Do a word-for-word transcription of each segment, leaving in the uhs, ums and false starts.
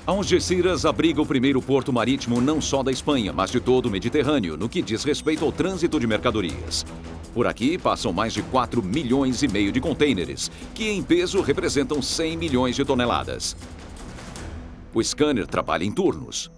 Algeciras abriga o primeiro porto marítimo não só da Espanha, mas de todo o Mediterrâneo, no que diz respeito ao trânsito de mercadorias. Por aqui passam mais de quatro milhões e meio de contêineres, que em peso representam cem milhões de toneladas. O scanner trabalha em turnos.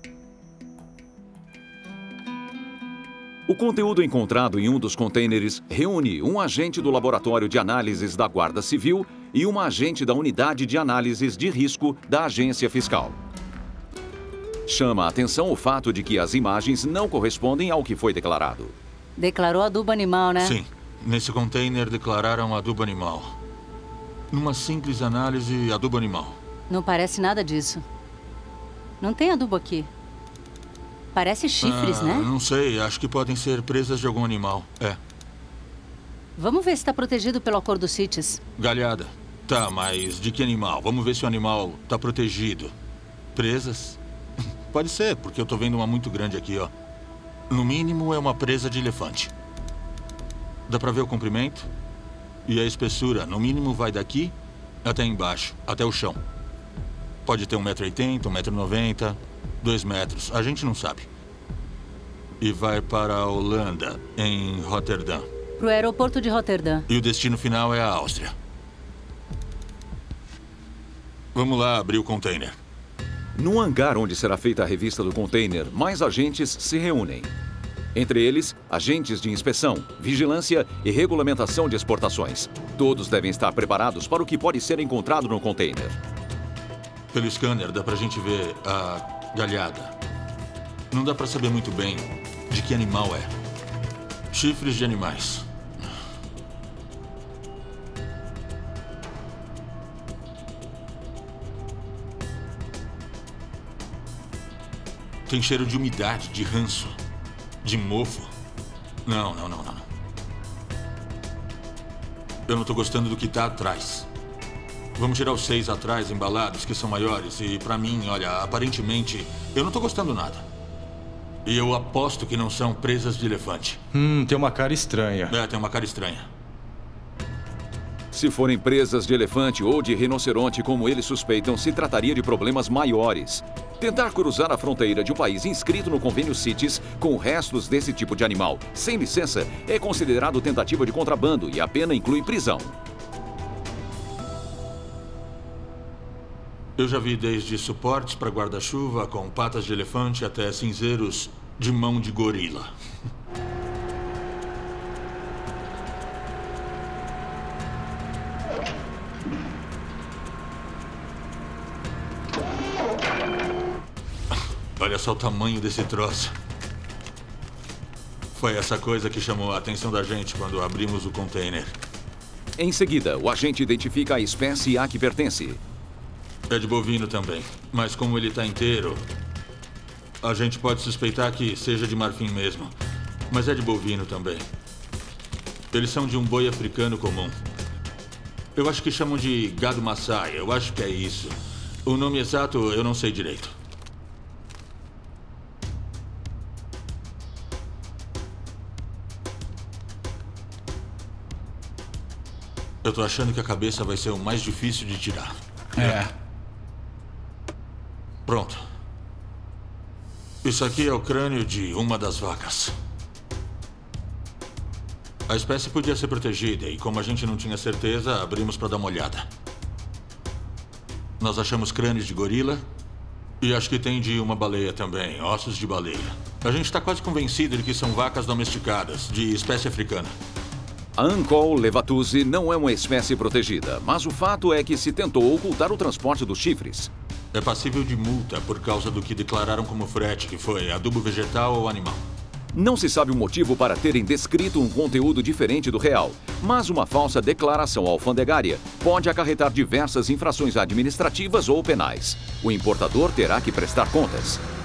O conteúdo encontrado em um dos contêineres reúne um agente do Laboratório de Análises da Guarda Civil e uma agente da Unidade de Análises de Risco da Agência Fiscal. Chama a atenção o fato de que as imagens não correspondem ao que foi declarado. Declarou adubo animal, né? Sim. Nesse container declararam adubo animal. Numa simples análise, adubo animal. Não parece nada disso. Não tem adubo aqui. Parece chifres, ah, né? Não sei. Acho que podem ser presas de algum animal. É. Vamos ver se está protegido pelo acordo CITES. Galhada. Tá, mas de que animal? Vamos ver se o animal está protegido. Presas? Pode ser, porque eu tô vendo uma muito grande aqui, ó. No mínimo, é uma presa de elefante. Dá pra ver o comprimento? E a espessura, no mínimo, vai daqui até embaixo, até o chão. Pode ter um metro e oitenta, um metro e noventa, dois metros. A gente não sabe. E vai para a Holanda, em Roterdã. Pro aeroporto de Roterdã. E o destino final é a Áustria. Vamos lá abrir o container. No hangar onde será feita a revista do container, mais agentes se reúnem. Entre eles, agentes de inspeção, vigilância e regulamentação de exportações. Todos devem estar preparados para o que pode ser encontrado no container. Pelo scanner dá pra gente ver a galhada. Não dá pra saber muito bem de que animal é. Chifres de animais. Tem cheiro de umidade, de ranço, de mofo. Não, não, não, não. Eu não tô gostando do que tá atrás. Vamos tirar os seis atrás, embalados, que são maiores. E pra mim, olha, aparentemente, eu não tô gostando nada. E eu aposto que não são presas de elefante. Hum, tem uma cara estranha. É, tem uma cara estranha. Se forem presas de elefante ou de rinoceronte, como eles suspeitam, se trataria de problemas maiores. Tentar cruzar a fronteira de um país inscrito no convênio CITES com restos desse tipo de animal, sem licença, é considerado tentativa de contrabando e a pena inclui prisão. Eu já vi desde suportes para guarda-chuva com patas de elefante até cinzeiros de mão de gorila. Olha só o tamanho desse troço. Foi essa coisa que chamou a atenção da gente quando abrimos o container. Em seguida, o agente identifica a espécie a que pertence. É de bovino também, mas como ele está inteiro, a gente pode suspeitar que seja de marfim mesmo. Mas é de bovino também. Eles são de um boi africano comum. Eu acho que chamam de gado Maasai, eu acho que é isso. O nome exato eu não sei direito. Eu tô achando que a cabeça vai ser o mais difícil de tirar. É. Pronto. Isso aqui é o crânio de uma das vacas. A espécie podia ser protegida e, como a gente não tinha certeza, abrimos para dar uma olhada. Nós achamos crânios de gorila e acho que tem de uma baleia também, ossos de baleia. A gente está quase convencido de que são vacas domesticadas, de espécie africana. A Ancol levatuse não é uma espécie protegida, mas o fato é que se tentou ocultar o transporte dos chifres. É passível de multa por causa do que declararam como frete, que foi adubo vegetal ou animal. Não se sabe o motivo para terem descrito um conteúdo diferente do real, mas uma falsa declaração alfandegária pode acarretar diversas infrações administrativas ou penais. O importador terá que prestar contas.